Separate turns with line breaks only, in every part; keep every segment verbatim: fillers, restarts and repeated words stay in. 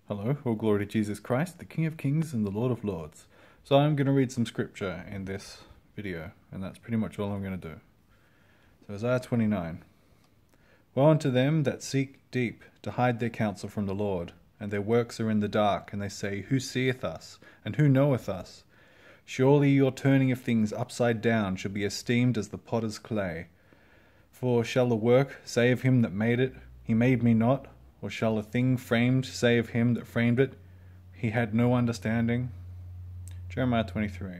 Hello, all glory to Jesus Christ, the King of Kings and the Lord of Lords. So I'm going to read some scripture in this video, and that's pretty much all I'm going to do. So Isaiah twenty-nine. Woe unto them that seek deep to hide their counsel from the Lord, and their works are in the dark, and they say, Who seeth us, and who knoweth us? Surely your turning of things upside down shall be esteemed as the potter's clay. For shall the work say of him that made it, He made me not? Or shall a thing framed say of him that framed it, He had no understanding? Jeremiah twenty-three.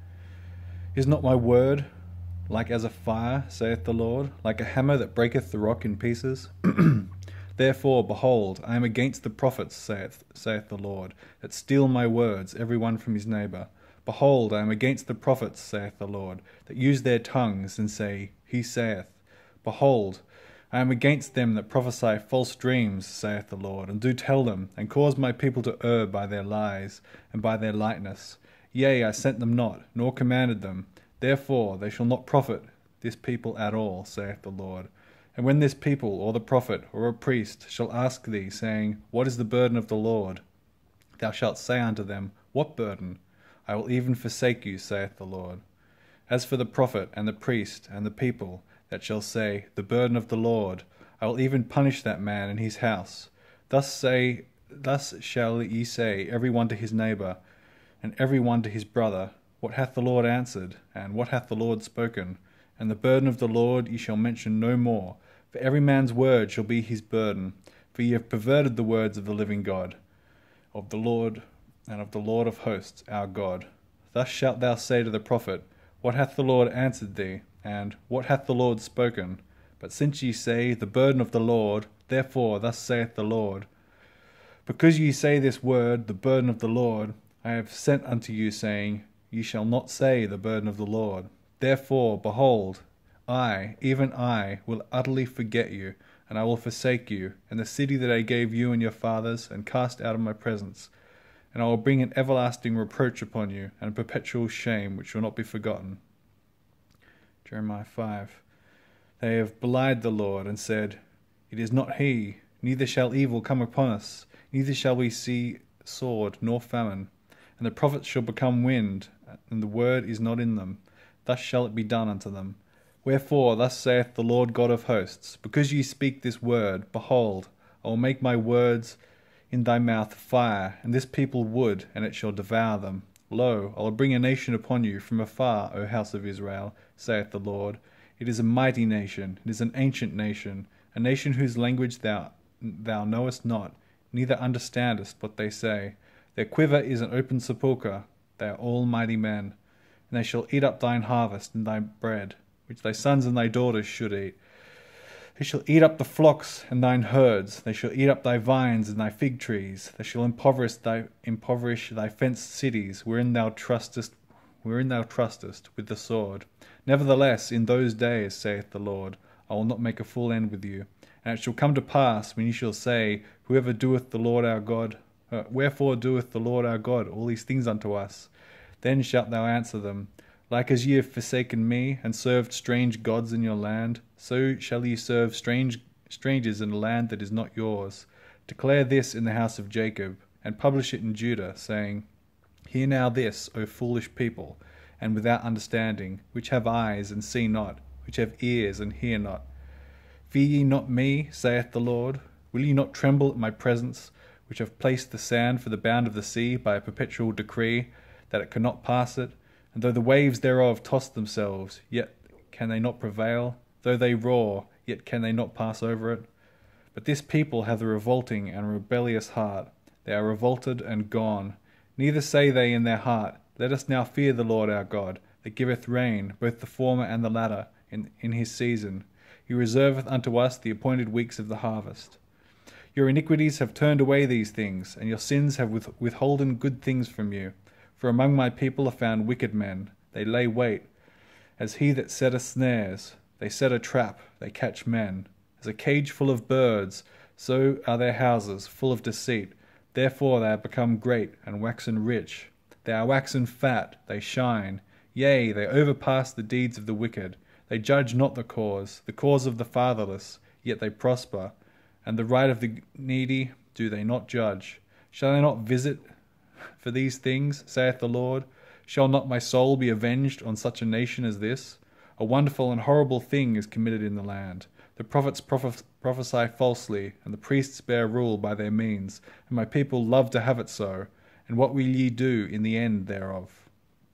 Is not my word like as a fire, saith the Lord, like a hammer that breaketh the rock in pieces? Therefore, behold, I am against the prophets, saith, saith the Lord, that steal my words, every one from his neighbour. Behold, I am against the prophets, saith the Lord, that use their tongues, and say, He saith. Behold, I am against them that prophesy false dreams, saith the Lord, and do tell them, and cause my people to err by their lies, and by their lightness. Yea, I sent them not, nor commanded them. Therefore they shall not profit this people at all, saith the Lord. And when this people, or the prophet, or a priest, shall ask thee, saying, What is the burden of the Lord? Thou shalt say unto them, What burden? I will even forsake you, saith the Lord. As for the prophet, and the priest, and the people, that shall say, The burden of the Lord, I will even punish that man and his house. Thus say, thus shall ye say, every one to his neighbour, and every one to his brother, What hath the Lord answered, and what hath the Lord spoken? And the burden of the Lord ye shall mention no more, for every man's word shall be his burden. For ye have perverted the words of the living God, of the Lord, and of the Lord of hosts, our God. Thus shalt thou say to the prophet, What hath the Lord answered thee? And, What hath the Lord spoken? But since ye say, The burden of the Lord, therefore thus saith the Lord, Because ye say this word, the burden of the Lord, I have sent unto you, saying, Ye shall not say the burden of the Lord. Therefore, behold, I, even I, will utterly forget you, and I will forsake you, and the city that I gave you and your fathers, and cast out of my presence. And I will bring an everlasting reproach upon you, and a perpetual shame which shall not be forgotten. Jeremiah five. They have belied the Lord, and said, It is not he, neither shall evil come upon us, neither shall we see sword nor famine. And the prophets shall become wind, and the word is not in them. Thus shall it be done unto them. Wherefore, thus saith the Lord God of hosts, Because ye speak this word, behold, I will make my words in thy mouth fire, and this people wood, and it shall devour them. Lo, I will bring a nation upon you from afar, O house of Israel, saith the Lord. It is a mighty nation, it is an ancient nation, a nation whose language thou, thou knowest not, neither understandest what they say. Their quiver is an open sepulchre, they are all mighty men. And they shall eat up thine harvest and thy bread, which thy sons and thy daughters should eat. They shall eat up the flocks and thine herds, they shall eat up thy vines and thy fig trees, they shall impoverish thy impoverish thy fenced cities, wherein thou trustest wherein thou trustest, with the sword. Nevertheless, in those days, saith the Lord, I will not make a full end with you. And it shall come to pass, when ye shall say, Whoever doeth the Lord our God, uh, wherefore doeth the Lord our God all these things unto us? Then shalt thou answer them, Like as ye have forsaken me, and served strange gods in your land, so shall ye serve strange strangers in a land that is not yours. Declare this in the house of Jacob, and publish it in Judah, saying, Hear now this, O foolish people, and without understanding, which have eyes and see not, which have ears and hear not. Fear ye not me, saith the Lord? Will ye not tremble at my presence, which have placed the sand for the bound of the sea by a perpetual decree, that it cannot pass it? And though the waves thereof toss themselves, yet can they not prevail? Though they roar, yet can they not pass over it? But this people have a revolting and rebellious heart. They are revolted and gone. Neither say they in their heart, Let us now fear the Lord our God, that giveth rain, both the former and the latter, in, in his season. He reserveth unto us the appointed weeks of the harvest. Your iniquities have turned away these things, and your sins have with, withholden good things from you. For among my people are found wicked men. They lay wait, as he that setteth snares. They set a trap, they catch men. As a cage full of birds, so are their houses full of deceit. Therefore they are become great, and waxen rich. They are waxen fat, they shine. Yea, they overpass the deeds of the wicked. They judge not the cause, the cause of the fatherless, yet they prosper. And the right of the needy do they not judge. Shall I not visit for these things, saith the Lord? Shall not my soul be avenged on such a nation as this? A wonderful and horrible thing is committed in the land. The prophets prophes- prophesy falsely, and the priests bear rule by their means, and my people love to have it so. And what will ye do in the end thereof?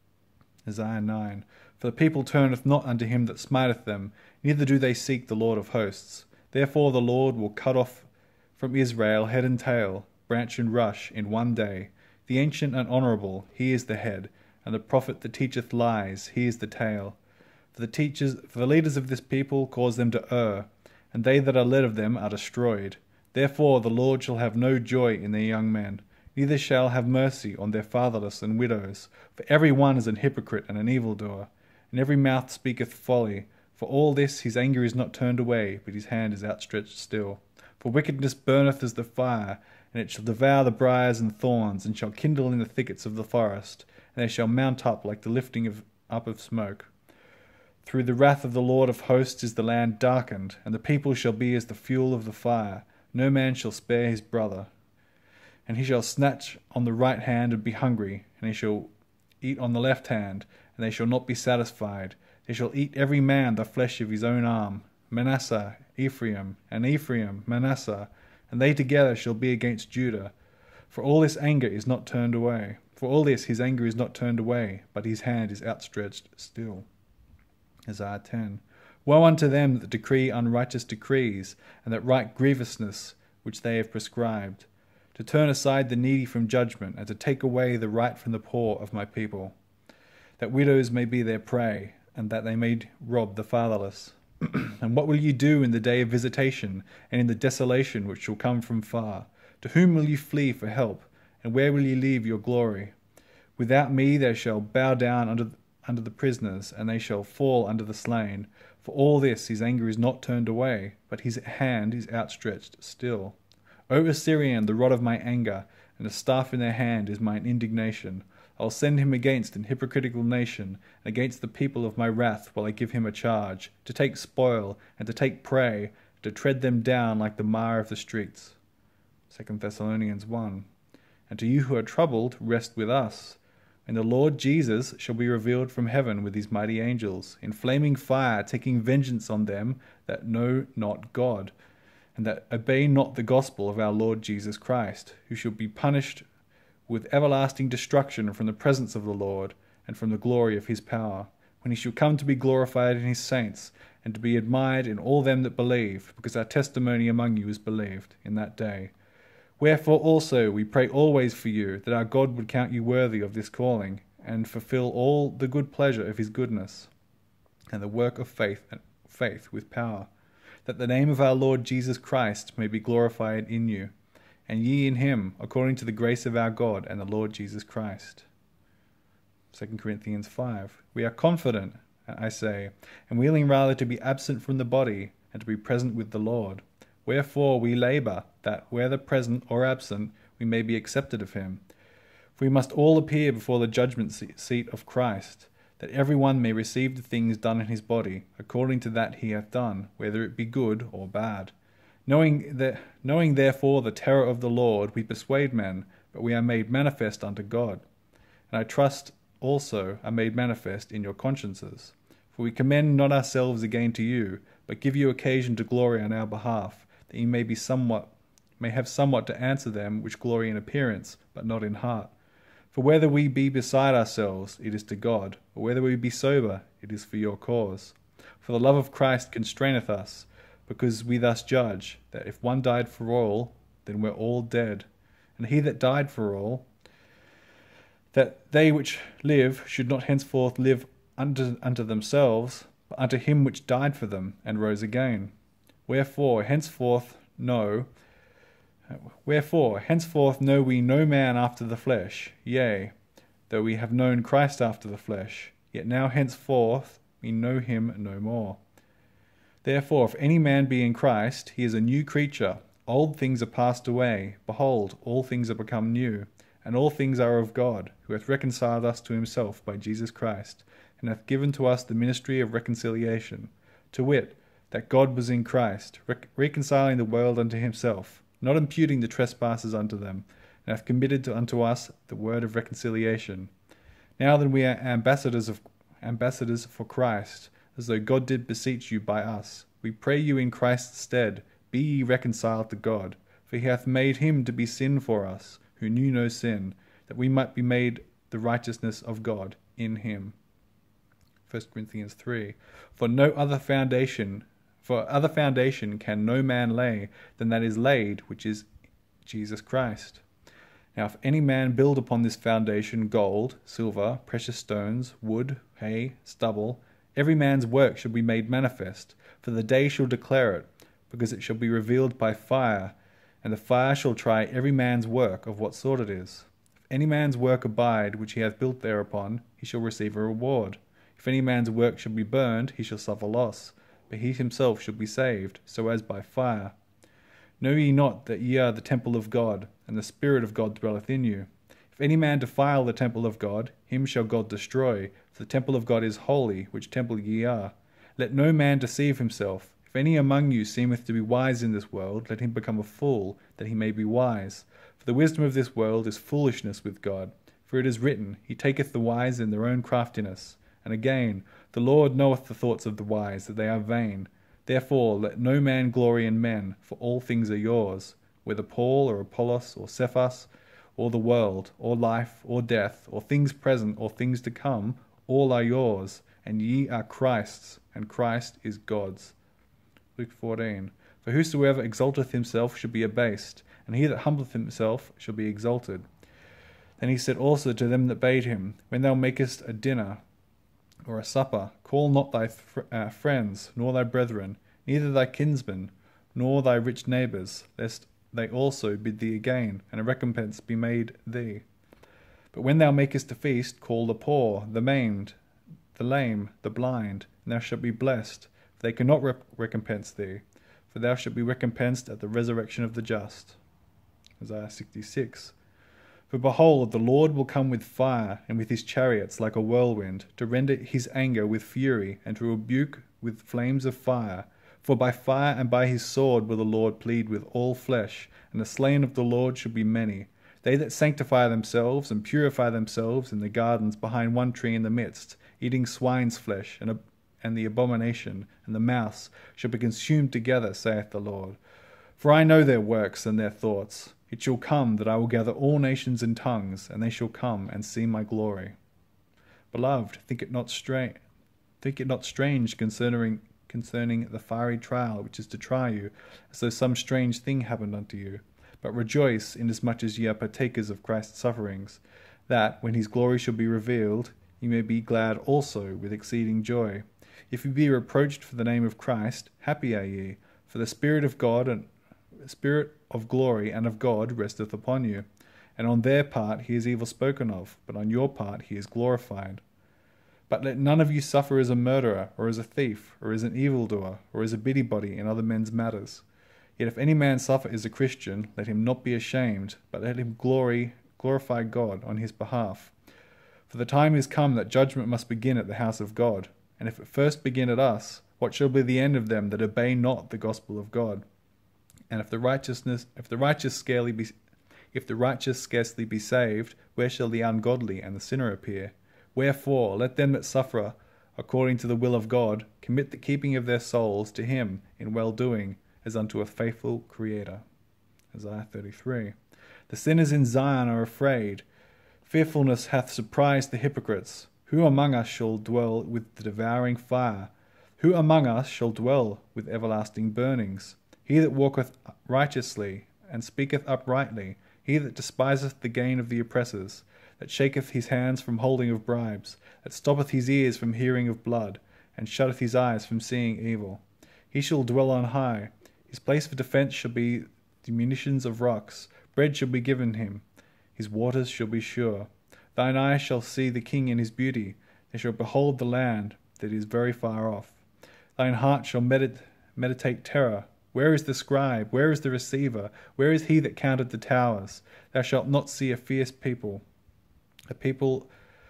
Isaiah nine. For the people turneth not unto him that smiteth them, neither do they seek the Lord of hosts. Therefore the Lord will cut off from Israel head and tail, branch and rush, in one day. The ancient and honourable, he is the head, and the prophet that teacheth lies, he is the tail. For the teachers, for the leaders of this people cause them to err, and they that are led of them are destroyed. Therefore the Lord shall have no joy in their young men, neither shall have mercy on their fatherless and widows. For every one is an hypocrite and an evildoer, and every mouth speaketh folly. For all this his anger is not turned away, but his hand is outstretched still. For wickedness burneth as the fire, and it shall devour the briars and thorns, and shall kindle in the thickets of the forest, and they shall mount up like the lifting of, up of smoke. Through the wrath of the Lord of hosts is the land darkened, and the people shall be as the fuel of the fire. No man shall spare his brother. And he shall snatch on the right hand and be hungry, and he shall eat on the left hand, and they shall not be satisfied. They shall eat every man the flesh of his own arm. Manasseh, Ephraim, and Ephraim, Manasseh, and they together shall be against Judah. For all this anger is not turned away. For all this his anger is not turned away, but his hand is outstretched still. Isaiah ten. Woe unto them that decree unrighteous decrees, and that write grievousness which they have prescribed, to turn aside the needy from judgment, and to take away the right from the poor of my people, that widows may be their prey, and that they may rob the fatherless. And what will ye do in the day of visitation, and in the desolation which shall come from far? To whom will ye flee for help, and where will ye leave your glory? Without me they shall bow down under, under the prisoners, and they shall fall under the slain. For all this his anger is not turned away, but his hand is outstretched still. O Assyrian, the rod of my anger, and a staff in their hand is mine indignation. I will send him against an hypocritical nation, and against the people of my wrath will I give him a charge, to take spoil, and to take prey, and to tread them down like the mire of the streets. Second Thessalonians one. And to you who are troubled, rest with us. And the Lord Jesus shall be revealed from heaven with his mighty angels, in flaming fire, taking vengeance on them that know not God, and that obey not the gospel of our Lord Jesus Christ, who shall be punished with everlasting destruction from the presence of the Lord, and from the glory of his power, when he shall come to be glorified in his saints, and to be admired in all them that believe, because our testimony among you is believed in that day. Wherefore also we pray always for you, that our God would count you worthy of this calling, and fulfill all the good pleasure of his goodness, and the work of faith and faith with power, that the name of our Lord Jesus Christ may be glorified in you, and ye in him, according to the grace of our God and the Lord Jesus Christ. Second Corinthians five. We are confident, I say, and willing rather to be absent from the body, and to be present with the Lord. Wherefore we labour, that, whether present or absent, we may be accepted of him. For we must all appear before the judgment seat of Christ, that every one may receive the things done in his body, according to that he hath done, whether it be good or bad. Knowing, that, knowing therefore the terror of the Lord, we persuade men, but we are made manifest unto God. And I trust also are made manifest in your consciences. For we commend not ourselves again to you, but give you occasion to glory on our behalf, that ye may be somewhat, may have somewhat to answer them which glory in appearance, but not in heart. For whether we be beside ourselves, it is to God, or whether we be sober, it is for your cause. For the love of Christ constraineth us, because we thus judge, that if one died for all, then we're all dead. And he that died for all, that they which live should not henceforth live unto, unto themselves, but unto him which died for them, and rose again. Wherefore henceforth know, wherefore henceforth know we no man after the flesh. Yea, though we have known Christ after the flesh, yet now henceforth we know him no more. Therefore, if any man be in Christ, he is a new creature. Old things are passed away. Behold, all things are become new. And all things are of God, who hath reconciled us to himself by Jesus Christ, and hath given to us the ministry of reconciliation, to wit, that God was in Christ, rec- reconciling the world unto himself, not imputing the trespasses unto them, and hath committed to, unto us the word of reconciliation. Now then we are ambassadors of ambassadors for Christ, as though God did beseech you by us. We pray you in Christ's stead, be ye reconciled to God. For he hath made him to be sin for us, who knew no sin, that we might be made the righteousness of God in him. First Corinthians three. For no other foundation, for other foundation can no man lay than that is laid, which is Jesus Christ. Now if any man build upon this foundation gold, silver, precious stones, wood, hay, stubble, every man's work shall be made manifest, for the day shall declare it, because it shall be revealed by fire, and the fire shall try every man's work of what sort it is. If any man's work abide, which he hath built thereupon, he shall receive a reward. If any man's work shall be burned, he shall suffer loss, but he himself shall be saved, so as by fire. Know ye not that ye are the temple of God, and the Spirit of God dwelleth in you? If any man defile the temple of God, him shall God destroy, for the temple of God is holy, which temple ye are. Let no man deceive himself. If any among you seemeth to be wise in this world, let him become a fool, that he may be wise. For the wisdom of this world is foolishness with God. For it is written, He taketh the wise in their own craftiness. And again, the Lord knoweth the thoughts of the wise, that they are vain. Therefore let no man glory in men, for all things are yours, whether Paul or Apollos or Cephas, or the world, or life, or death, or things present, or things to come, all are yours, and ye are Christ's, and Christ is God's. Luke fourteen. For whosoever exalteth himself shall be abased, and he that humbleth himself shall be exalted. Then he said also to them that bade him, When thou makest a dinner, or a supper, call not thy fr uh, friends, nor thy brethren, neither thy kinsmen, nor thy rich neighbours, lest they also bid thee again, and a recompense be made thee. But when thou makest a feast, call the poor, the maimed, the lame, the blind, and thou shalt be blessed, for they cannot rec recompense thee, for thou shalt be recompensed at the resurrection of the just. Isaiah sixty-six. For behold, the Lord will come with fire, and with his chariots like a whirlwind, to render his anger with fury, and to rebuke with flames of fire. For by fire and by his sword will the Lord plead with all flesh, and the slain of the Lord shall be many. They that sanctify themselves and purify themselves in the gardens behind one tree in the midst, eating swine's flesh, and, and the abomination, and the mouse, shall be consumed together, saith the Lord. For I know their works and their thoughts. It shall come that I will gather all nations and tongues, and they shall come and see my glory. Beloved, think it not strange, think it not strange concerning concerning the fiery trial which is to try you, as though some strange thing happened unto you. But rejoice, inasmuch as ye are partakers of Christ's sufferings, that, when his glory shall be revealed, ye may be glad also with exceeding joy. If ye be reproached for the name of Christ, happy are ye, for the Spirit of God and Spirit of glory and of God resteth upon you. And on their part he is evil spoken of, but on your part he is glorified. But let none of you suffer as a murderer, or as a thief, or as an evildoer, or as a busybody in other men's matters. Yet if any man suffer as a Christian, let him not be ashamed, but let him glory, glorify God on his behalf. For the time is come that judgment must begin at the house of God. And if it first begin at us, what shall be the end of them that obey not the gospel of God? And if the righteousness, if the righteous scarcely be, if the righteous scarcely be saved, where shall the ungodly and the sinner appear? Wherefore, let them that suffer according to the will of God commit the keeping of their souls to him in well-doing, as unto a faithful Creator. Isaiah thirty-three. The sinners in Zion are afraid. Fearfulness hath surprised the hypocrites. Who among us shall dwell with the devouring fire? Who among us shall dwell with everlasting burnings? He that walketh righteously, and speaketh uprightly, he that despiseth the gain of the oppressors, that shaketh his hands from holding of bribes, that stoppeth his ears from hearing of blood, and shutteth his eyes from seeing evil. He shall dwell on high. His place for defence shall be the munitions of rocks. Bread shall be given him. His waters shall be sure. Thine eyes shall see the king in his beauty. They shall behold the land that is very far off. Thine heart shall medit meditate terror. Where is the scribe? Where is the receiver? Where is he that counted the towers? Thou shalt not see a fierce people, a people,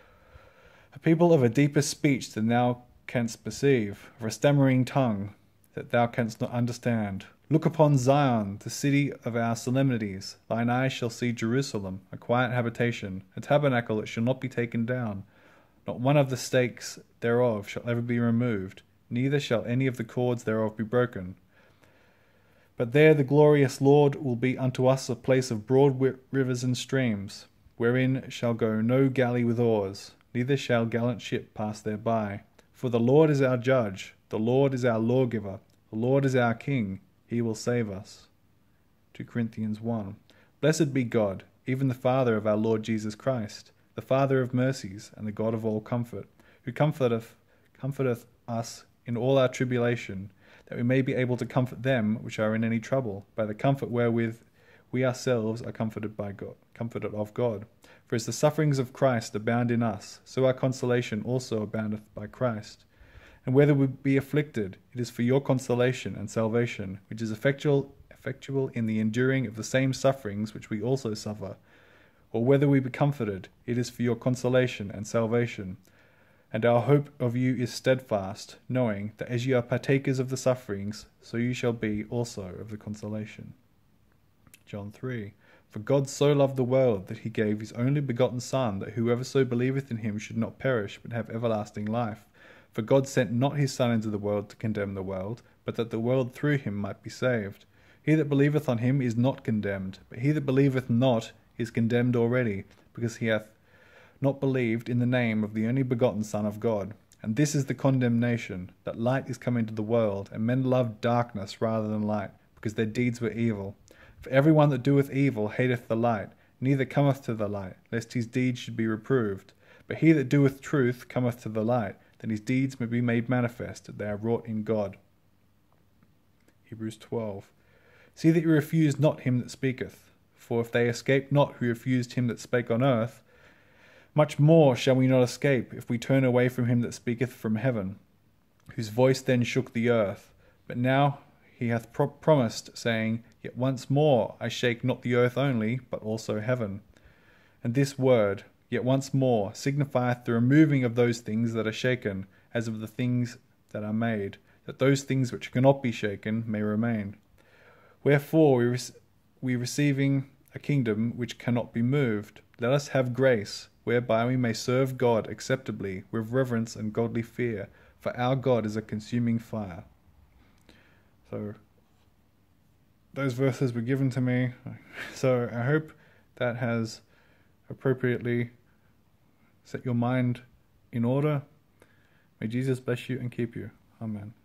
a people of a deeper speech than thou canst perceive, of a stammering tongue that thou canst not understand. Look upon Zion, the city of our solemnities. Thine eyes shall see Jerusalem, a quiet habitation, a tabernacle that shall not be taken down. Not one of the stakes thereof shall ever be removed, neither shall any of the cords thereof be broken. But there the glorious Lord will be unto us a place of broad rivers and streams, wherein shall go no galley with oars, neither shall gallant ship pass thereby. For the Lord is our judge, the Lord is our lawgiver, the Lord is our King, he will save us. Second Corinthians one. Blessed be God, even the Father of our Lord Jesus Christ, the Father of mercies, and the God of all comfort, who comforteth, comforteth us in all our tribulation, that we may be able to comfort them which are in any trouble, by the comfort wherewith we ourselves are comforted by God, comforted of God. For as the sufferings of Christ abound in us, so our consolation also aboundeth by Christ. And whether we be afflicted, it is for your consolation and salvation, which is effectual, effectual in the enduring of the same sufferings which we also suffer. Or whether we be comforted, it is for your consolation and salvation. And our hope of you is steadfast, knowing that as ye are partakers of the sufferings, so you shall be also of the consolation. John three. For God so loved the world that he gave his only begotten Son, that whoever so believeth in him should not perish, but have everlasting life. For God sent not his Son into the world to condemn the world, but that the world through him might be saved. He that believeth on him is not condemned, but he that believeth not is condemned already, because he hath not believed in the name of the only begotten Son of God. And this is the condemnation, that light is come into the world, and men loved darkness rather than light, because their deeds were evil. For every one that doeth evil hateth the light, neither cometh to the light, lest his deeds should be reproved. But he that doeth truth cometh to the light, that his deeds may be made manifest, that they are wrought in God. Hebrews twelve. See that you refuse not him that speaketh. For if they escaped not who refused him that spake on earth, much more shall we not escape, if we turn away from him that speaketh from heaven, whose voice then shook the earth. But now he hath pro- promised, saying, Yet once more I shake not the earth only, but also heaven. And this word, yet once more, signifieth the removing of those things that are shaken, as of the things that are made, that those things which cannot be shaken may remain. Wherefore, we, re- we receiving a kingdom which cannot be moved, let us have grace, whereby we may serve God acceptably, with reverence and godly fear, for our God is a consuming fire. So, those verses were given to me, so I hope that has appropriately set your mind in order. May Jesus bless you and keep you. Amen.